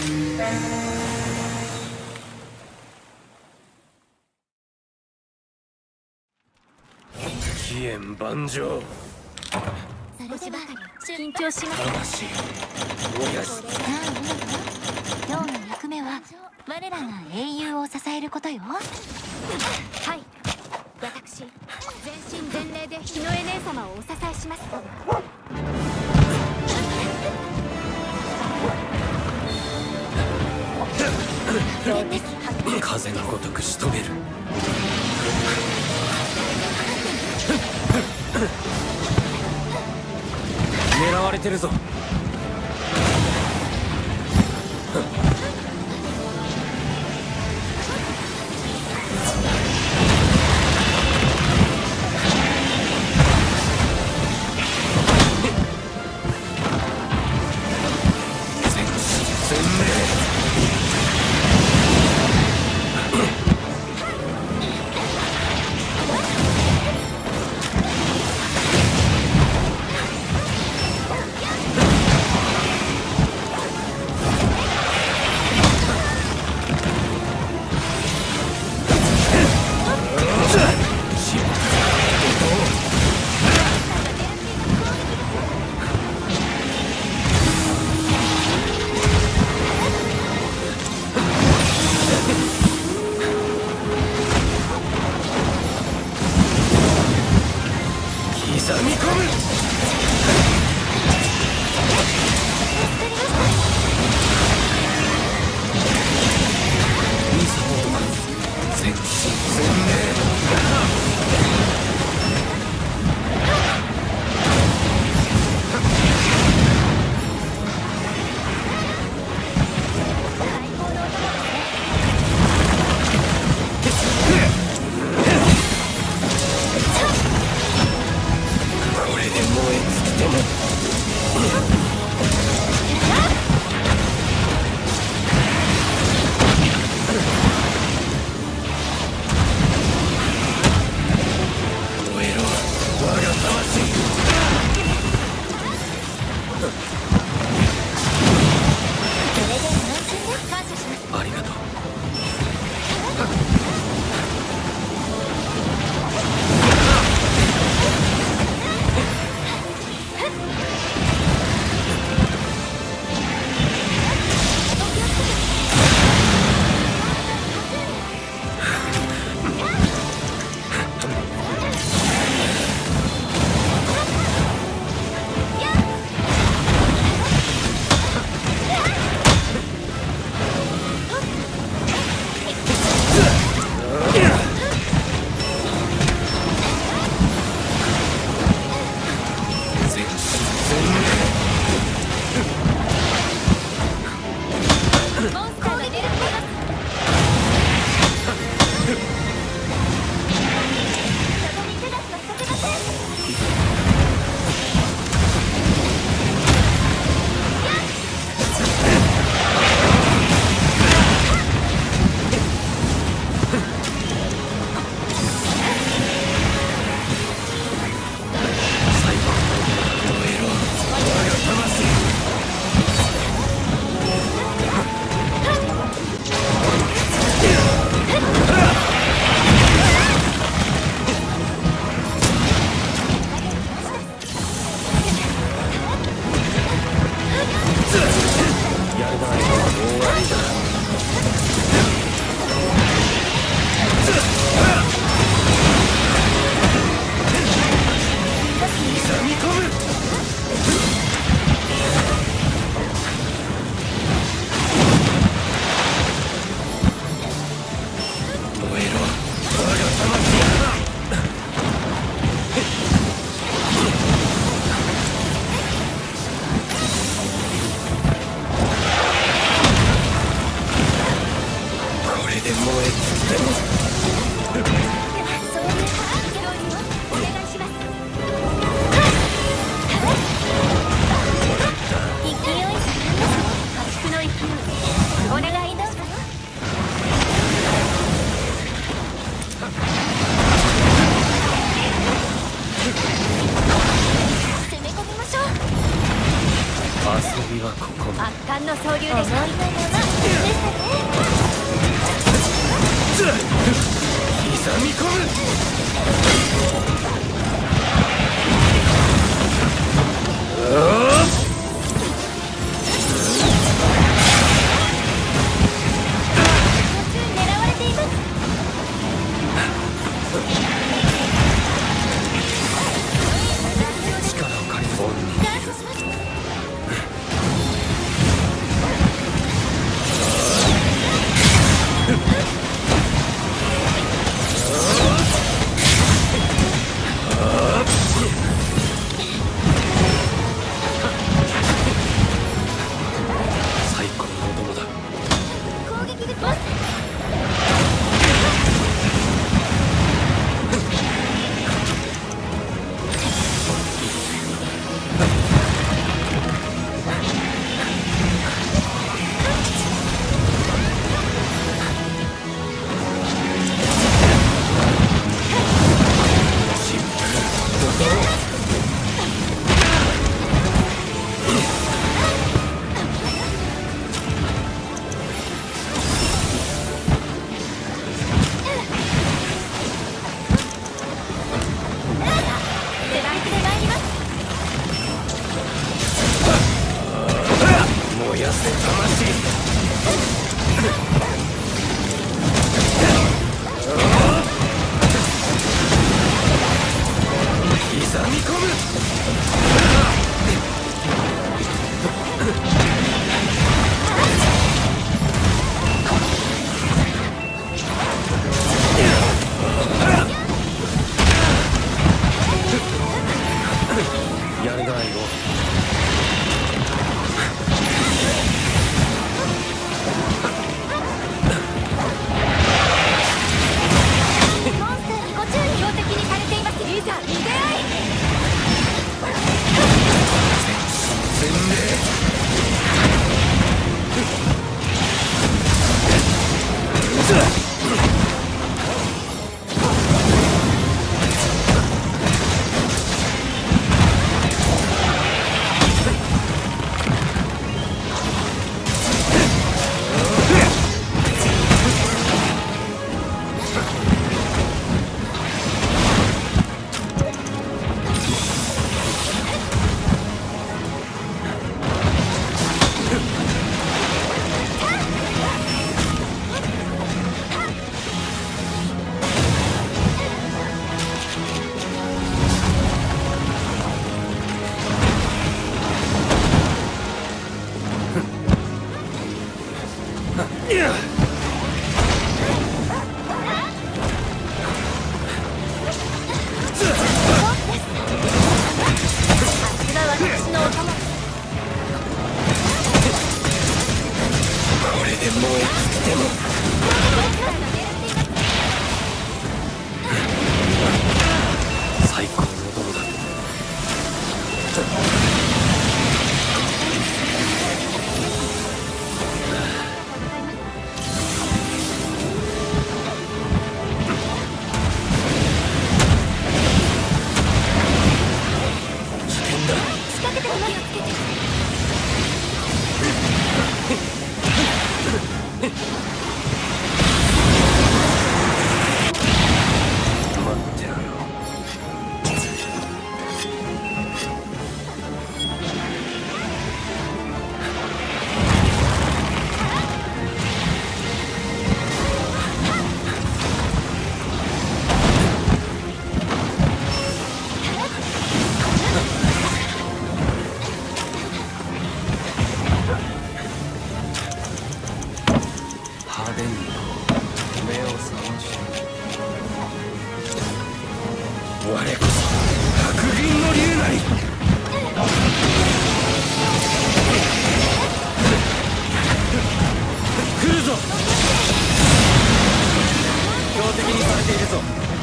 飛燕万丈。 少しばかり緊張します。 魂燃やし。 今日の役目は我らが英雄を支えることよ。はい、私全身全霊で日の絵姉様をお支えします。 風のごとく仕留める。狙われてるぞ。 圧巻の総流思いのままですね。 刻み込む。 狙われています。 力を借りる。恩に感謝します。 最高の友だ。 攻撃できます。 燃やせ魂。刻み込む。やるなよ。これで燃え尽きても。最高の友だ。危険だ。 仕掛けて気をつけて。 待ってろよ。派手に目を覚まし、我こそ白銀の竜なり。来るぞ。標的にされているぞ。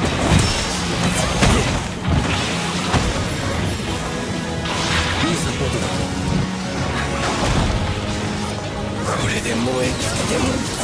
いいサポートだ。これで燃え尽きても。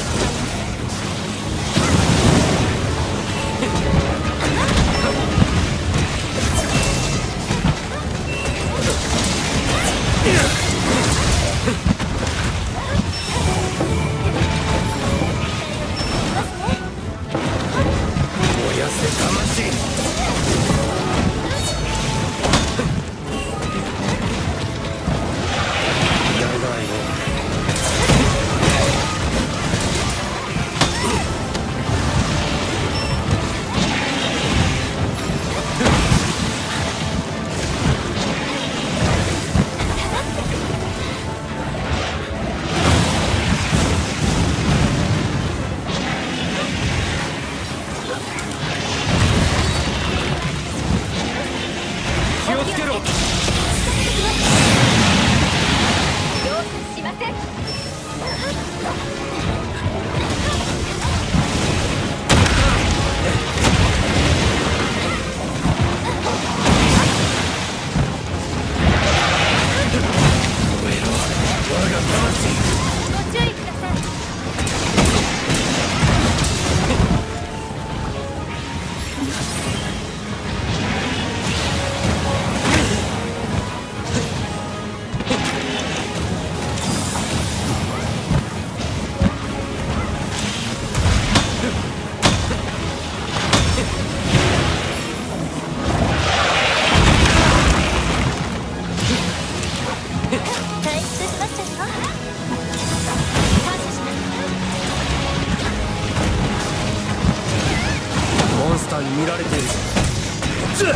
ーに見られているぞ。刻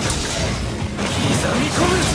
み込む。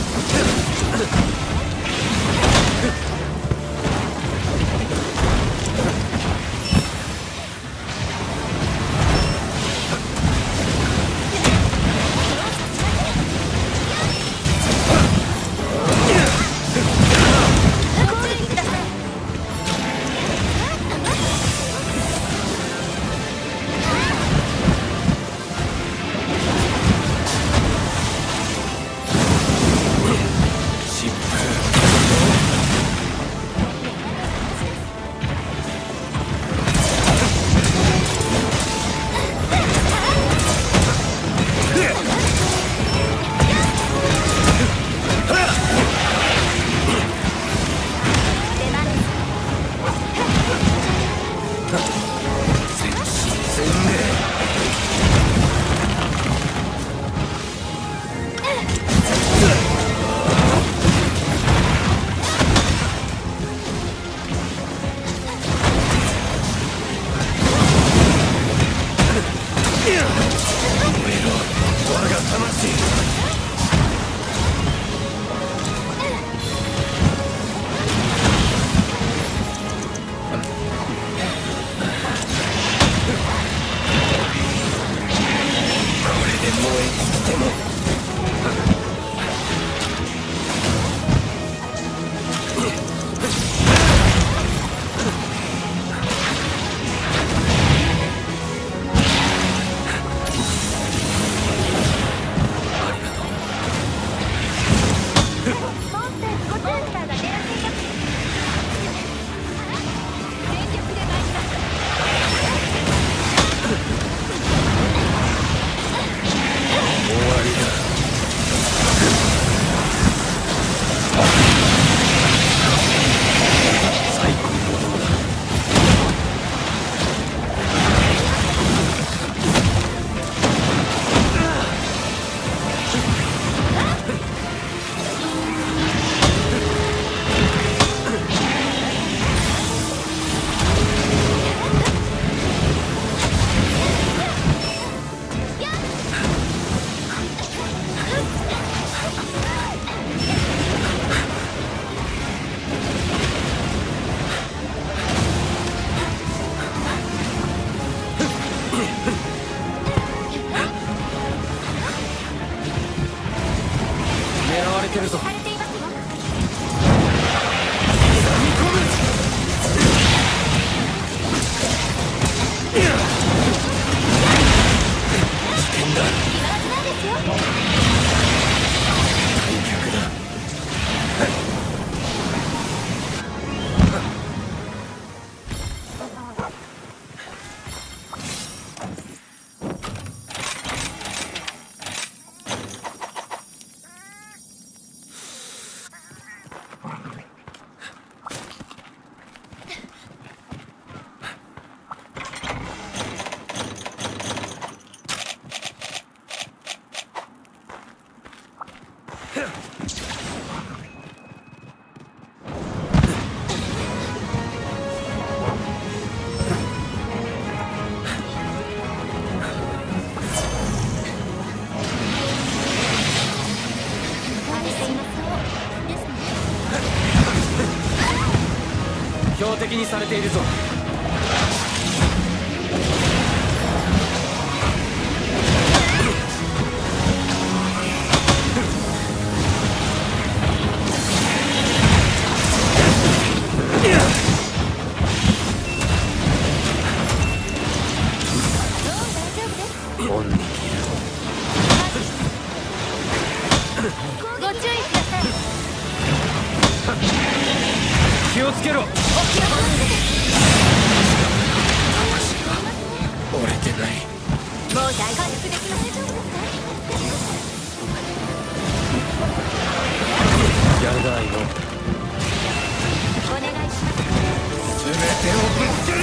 標的にされているぞ。気をつけろ。折れてない。 もう大回復できません。 やるだいの。 お願いします。 全てをぶつける。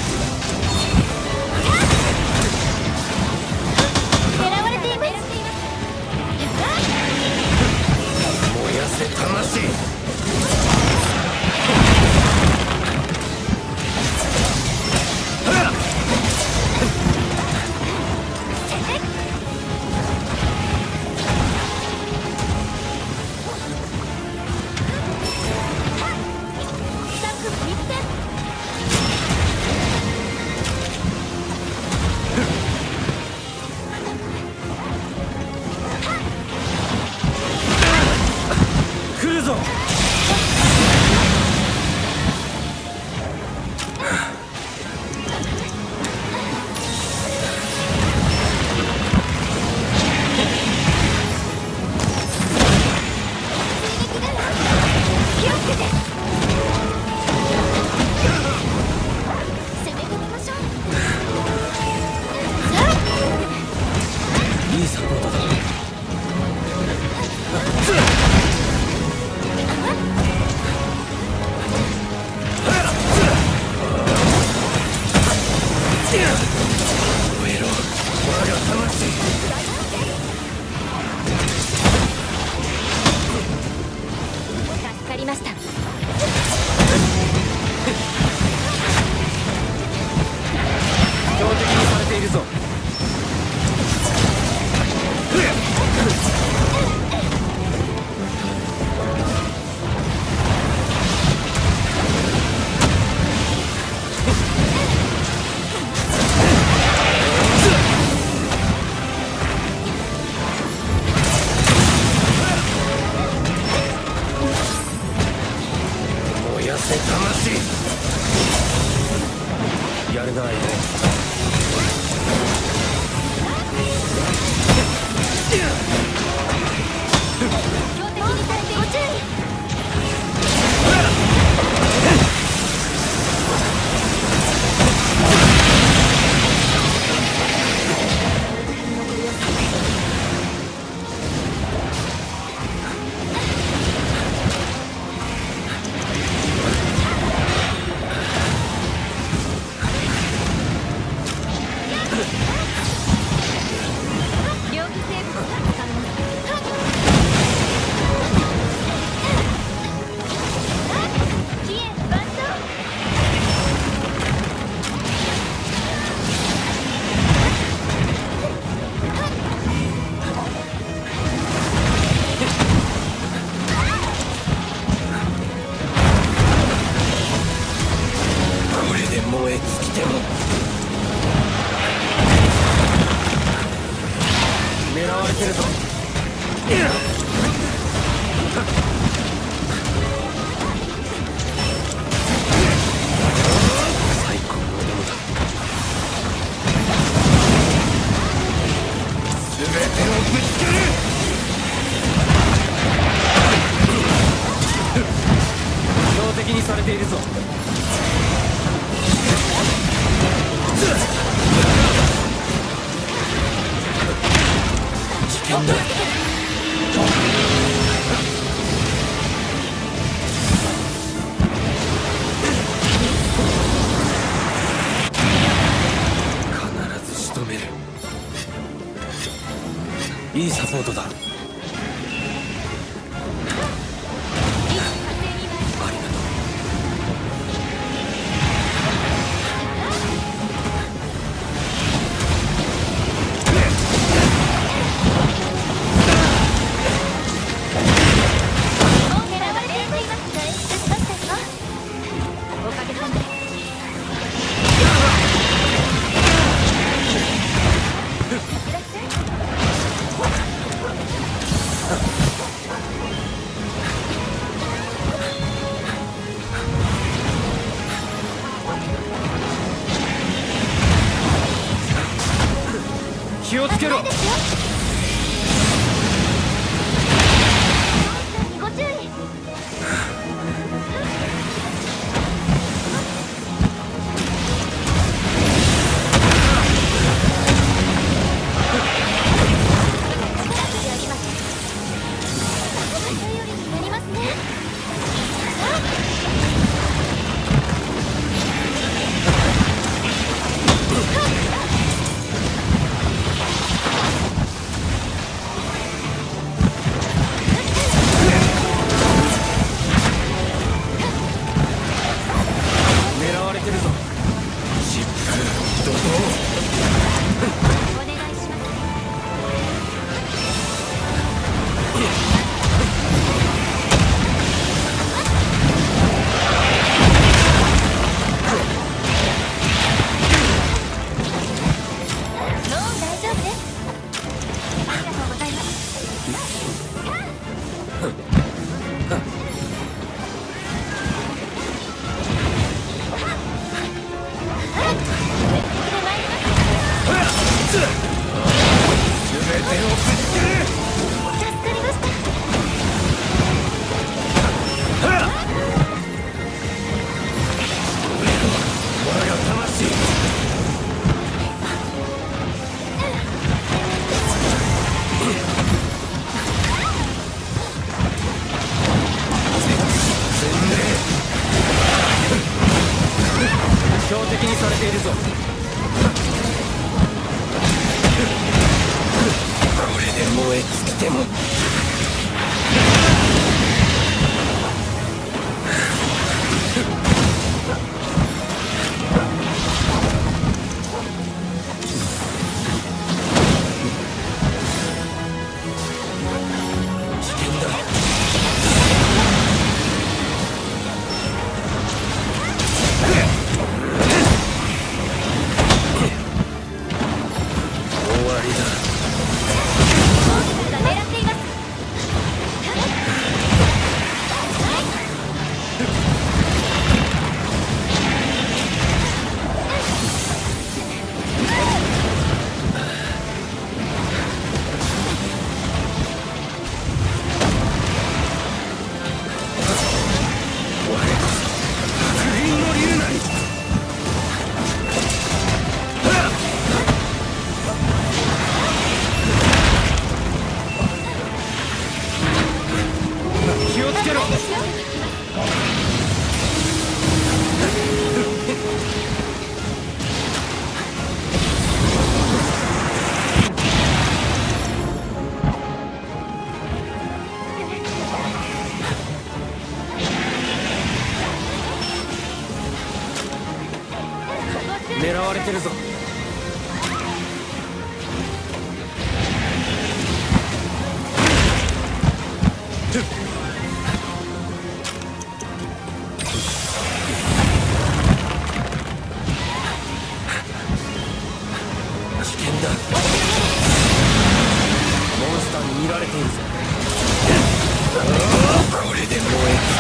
狙われています。 燃やせ魂。 ぞ。燃やせ魂。やるなよ。 標的にされてご注意。両義生物が使うの。飛燕万丈。 これで燃え尽きても狙われてるぞ。最高のものだ。全てをぶつける。標的にされているぞ。危険だ。必ず仕留める。いいサポートだ。ありがとう。 狙われています。外出しましたよ。おかげさまで。 気をつけろ。 ですよ。ご注意。頼りになりますね。 狙われてるぞ。疾風怒涛。 お願いします。ローン大丈夫です。ありがとうございます。 全てをぶつける。 助かりました。 我が魂。標的にされているぞ。これで燃え尽きても狙われてるぞ。危険だ。モンスターに見られているぞ。これで燃え尽き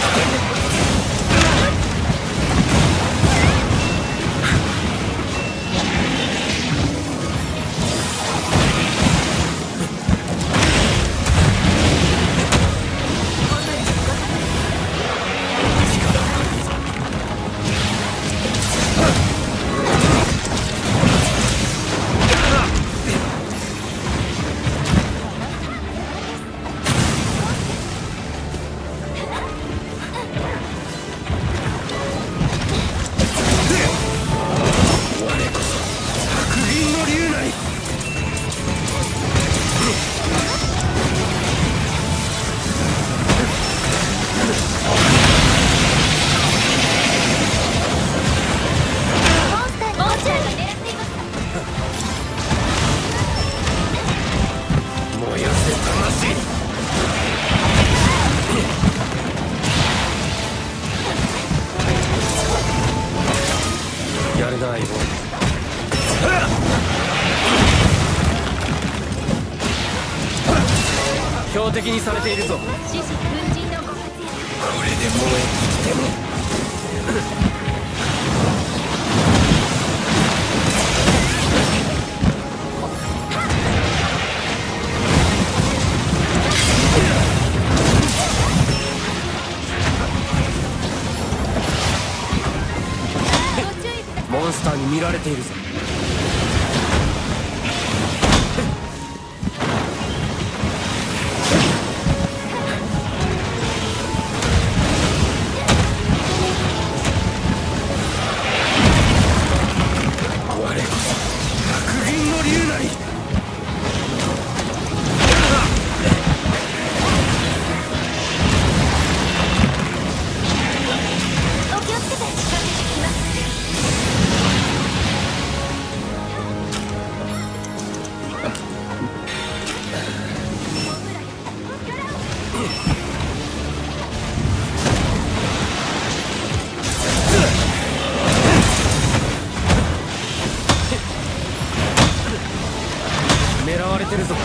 やるな、相棒。標的にされているぞ。 獅子奮陣のご活躍。 これで燃え尽きてもモンスターに見られているぞ。我こそ白銀の竜なり。 お気をつけて。近づいてきます。 狙われてるぞ。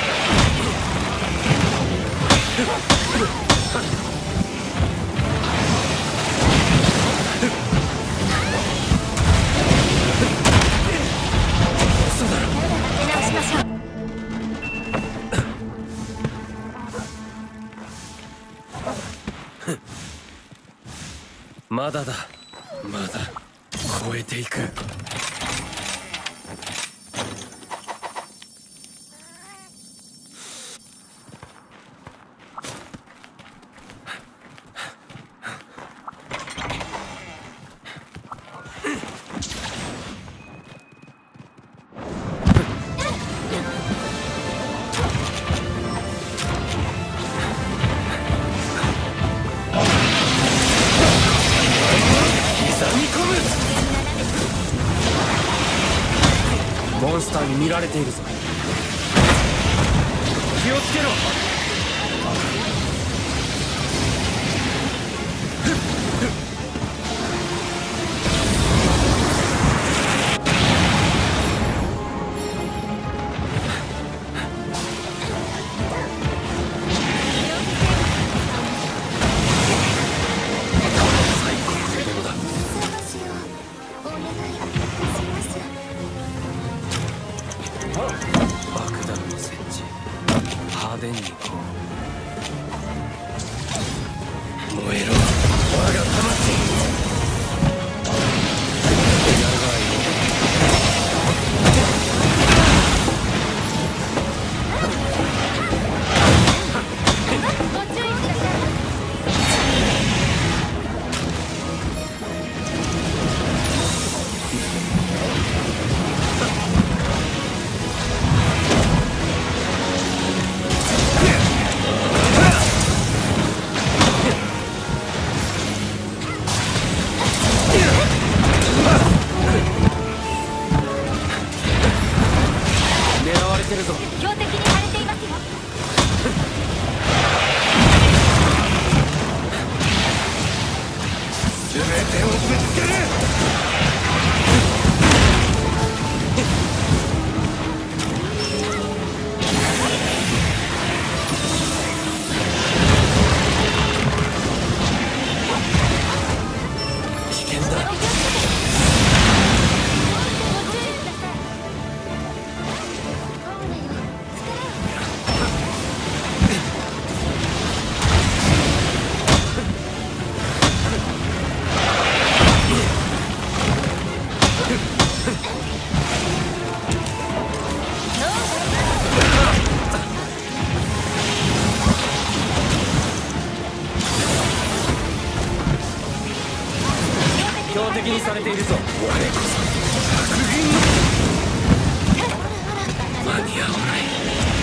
嘘だろ。 出直しましょう。 まだだ。まだ超えていく。モンスターに見られているぞ。気をつけろ。最高の出物だ。 お願いします。 爆弾の設置、派手に行こう。燃えろ、我が魂。やるがいい。 ご注意ください。 つける。危険だ。標的にされているぞ。我こそ白銀の間に合わない。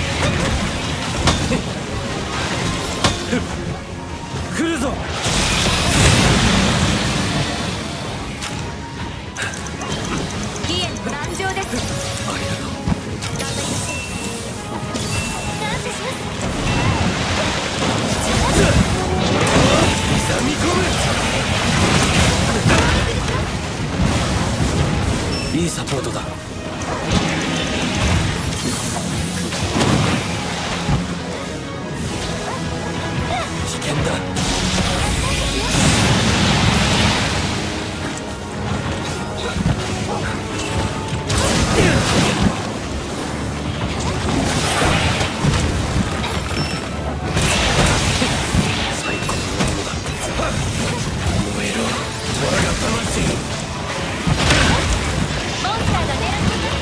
来るぞ。 義援壇上です。 ありがとう。 感謝します。 刻み込む。いいサポートだ。危険だ。最高のものだ。燃えろ、我が魂。 モンスターが狙っています。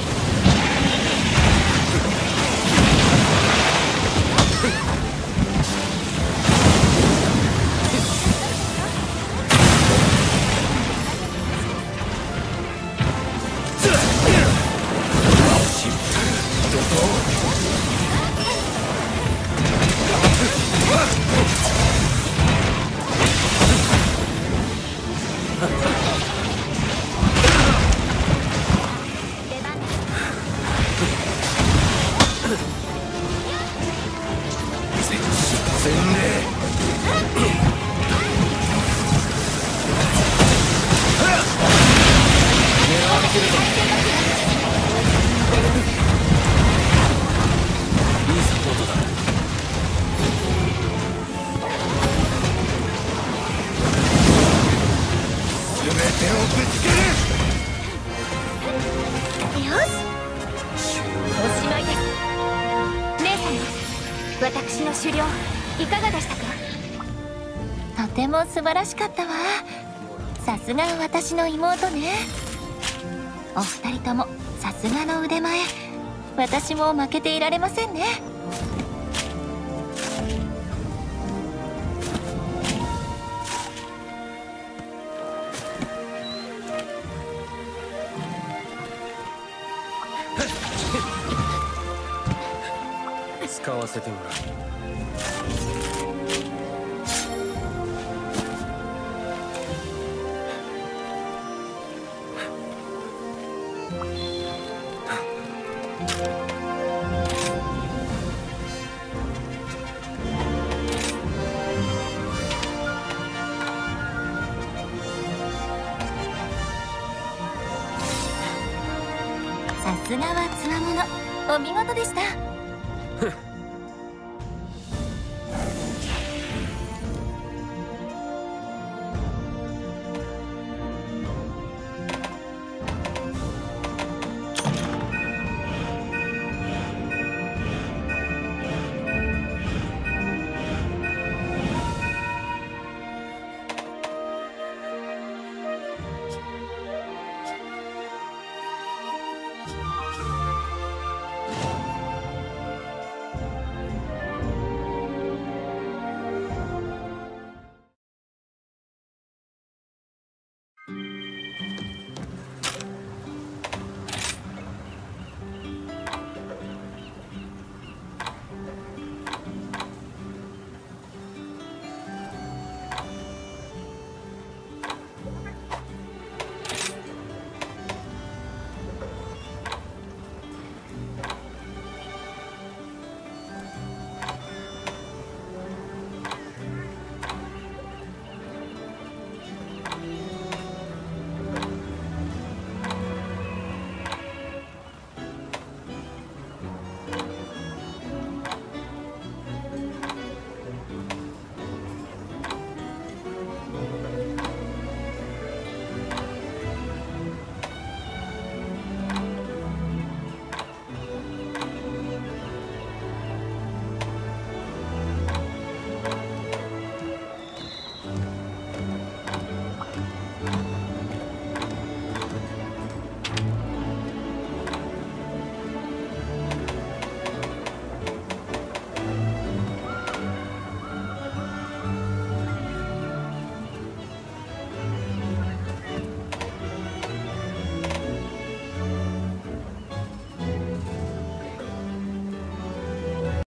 出番です。 全身全霊。狙われてるぞ。いいサポートだ。全てをぶつける。 よし、おしまいです。姉様、私の狩猟いかがでしたか？とても素晴らしかったわ。さすが私の妹ね。お二人ともさすがの腕前。私も負けていられませんね。 使わせてもらう。 さすがはつわもの。お見事でした。